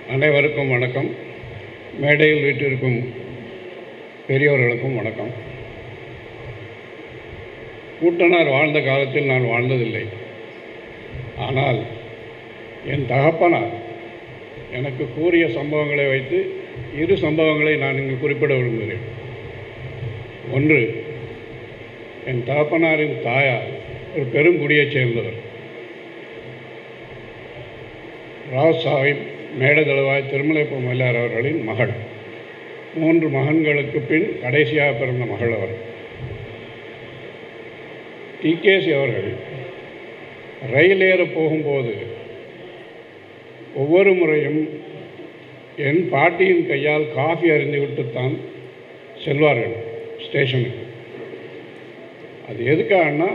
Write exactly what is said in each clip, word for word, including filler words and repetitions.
அனைவருக்கும் வணக்கம். மேடையில் வீட்டிற்கும் பெரியோர்களுக்கும் வணக்கம். கூட்டனார் வாழ்ந்த காலத்தில் நான் வாழ்ந்ததில்லை. ஆனால் என் தகப்பனார் எனக்கு கூறிய சம்பவங்களை வைத்து இரு சம்பவங்களை நான் இங்கு குறிப்பிட விரும்புகிறேன். ஒன்று, என் தகப்பனாரின் தாயார் ஒரு பெருங்குடியைச் சேர்ந்தவர். ராவ் சாஹிப் மேடதளவாய் திருமலைப்பு மல்லார் அவர்களின் மகள். மூன்று மகன்களுக்கு பின் கடைசியாக பிறந்த மகள் அவர். டிகேசி அவர்கள் ரயில் ஏற போகும்போது ஒவ்வொரு முறையும் என் பாட்டியின் கையால் காஃபி அறிந்துவிட்டுத்தான் செல்வார்கள் ஸ்டேஷனுக்கு. அது எதுக்காகனா,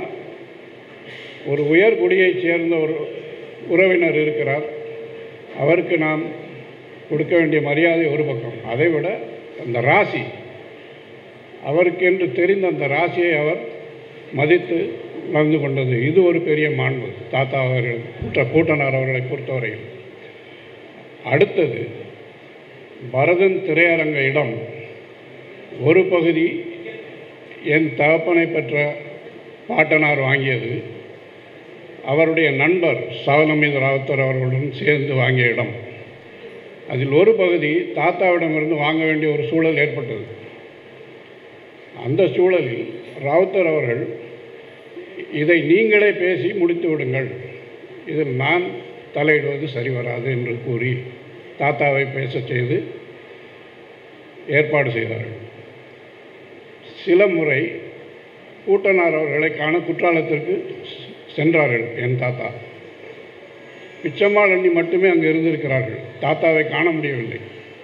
ஒரு உயர்குடியைச் சேர்ந்த ஒரு உறவினர் இருக்கிறார், அவருக்கு நாம் கொடுக்க வேண்டிய மரியாதை ஒரு பக்கம், அதைவிட அந்த ராசி, அவருக்கென்று தெரிந்த அந்த ராசியை அவர் மதித்து நடந்து கொண்டது, இது ஒரு பெரிய மாண்பு தாத்தா அவர்கள் கூட்ட கூட்டனார் அவர்களை பொறுத்தவரையில். அடுத்தது, பரதன் திரையரங்க இடம் ஒரு பகுதி என் தகப்பனை பெற்ற பாட்டனார் வாங்கியது, அவருடைய நண்பர் சவனமீது ராவுத்தர் அவர்களுடன் சேர்ந்து வாங்கிய இடம். அதில் ஒரு பகுதி தாத்தாவிடமிருந்து வாங்க வேண்டிய ஒரு சூழல் ஏற்பட்டது. அந்த சூழலில் ராவுத்தர் அவர்கள், இதை நீங்களே பேசி முடித்து விடுங்கள், இதில் நான் தலையிடுவது சரி வராது என்று கூறி தாத்தாவை பேச செய்து ஏற்பாடு செய்தார்கள். சில முறை கூட்டனார் அவர்களை காண குற்றாலத்திற்கு சென்றார்கள் என் தாத்தா. பிச்சம்மாள் அண்ணி மட்டுமே அங்கே இருந்திருக்கிறார்கள், தாத்தாவை காண முடியவில்லை.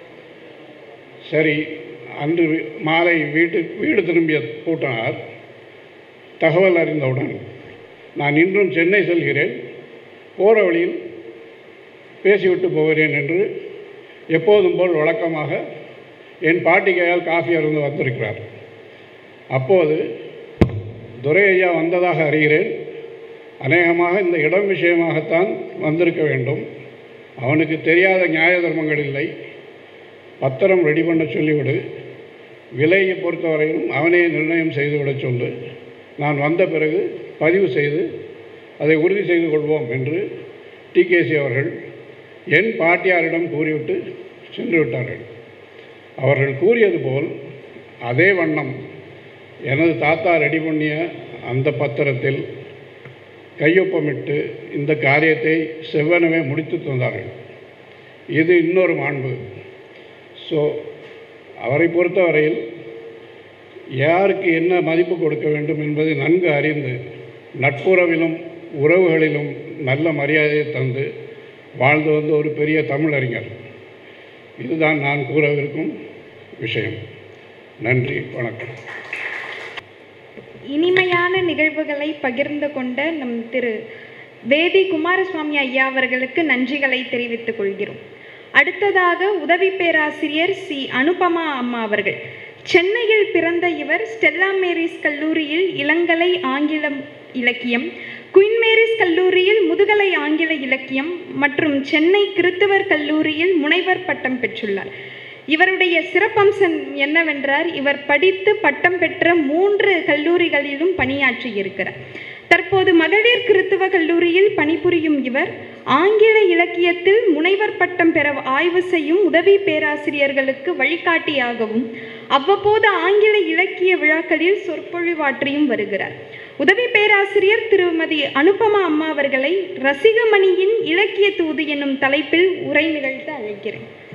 சரி, அன்று மாலை வீட்டு வீடு திரும்பிய கூட்டனார் தகவல் அறிந்தவுடன், நான் இன்றும் சென்னை செல்கிறேன், போகிற வழியில் பேசிவிட்டு போகிறேன் என்று எப்போதும் போல் வழக்கமாக என் பாட்டி கையால் காஃபி அருந்து வந்திருக்கிறார். அப்போது துரை ஐயா வந்ததாக அறிகிறேன், அநேகமாக இந்த இடம் விஷயமாகத்தான் வந்திருக்க வேண்டும், அவனுக்கு தெரியாத நியாய தர்மங்கள் இல்லை, பத்திரம் ரெடி பண்ண சொல்லிவிடு, விலையை பொறுத்தவரையும் அவனே நிர்ணயம் செய்துவிட சொல்லு, நான் வந்த பிறகு பதிவு செய்து அதை உறுதி செய்து கொள்வோம் என்று டிகேசி அவர்கள் என் பாட்டியாரிடம் கூறிவிட்டு சென்று விட்டார்கள். அவர்கள் கூறியது போல் அதே வண்ணம் எனது தாத்தா ரெடி பண்ணிய அந்த பத்திரத்தில் கையொப்பமிட்டு இந்த காரியத்தை செவ்வனவே முடித்து தந்தார்கள். இது இன்னொரு மாண்பு. ஸோ அவரை பொறுத்தவரையில் யாருக்கு என்ன மதிப்பு கொடுக்க வேண்டும் என்பதை நன்கு அறிந்து நட்புறவிலும் உறவுகளிலும் நல்ல மரியாதையை தந்து வாழ்ந்து வந்த ஒரு பெரிய தமிழறிஞர். இதுதான் நான் கூறவிருக்கும் விஷயம். நன்றி, வணக்கம். இனிமையான நிகழ்வுகளை பகிர்ந்து கொண்ட நம் திரு வேதி குமாரசுவாமி ஐயா அவர்களுக்கு நன்றிகளை தெரிவித்துக் கொள்கிறோம். அடுத்ததாக உதவி பேராசிரியர் சி அனுபமா அம்மா அவர்கள். சென்னையில் பிறந்த இவர் ஸ்டெல்லா மேரிஸ் கல்லூரியில் இளங்கலை ஆங்கிலம் இலக்கியம், குயின் மேரிஸ் கல்லூரியில் முதுகலை ஆங்கில இலக்கியம் மற்றும் சென்னை கிறித்துவர் கல்லூரியில் முனைவர் பட்டம் பெற்றுள்ளார். இவருடைய சிறப்பம்சம் என்னவென்றால், இவர் படித்து பட்டம் பெற்ற மூன்று கல்லூரிகளிலும் பணியாற்றி இருக்கிறார். தற்போது மகளிர் கிறித்துவ கல்லூரியில் பணிபுரியும் இவர் ஆங்கில இலக்கியத்தில் முனைவர் பட்டம் பெற ஆய்வு செய்யும் உதவி பேராசிரியர்களுக்கு வழிகாட்டியாகவும் அவ்வப்போது ஆங்கில இலக்கிய விழாக்களில் சொற்பொழிவாற்றியும் வருகிறார். உதவி பேராசிரியர் திருமதி அனுபமா அம்மா அவர்களை ரசிகமணியின் இலக்கிய தூது என்னும் தலைப்பில் உரை நிகழ்த்த அழைக்கிறேன்.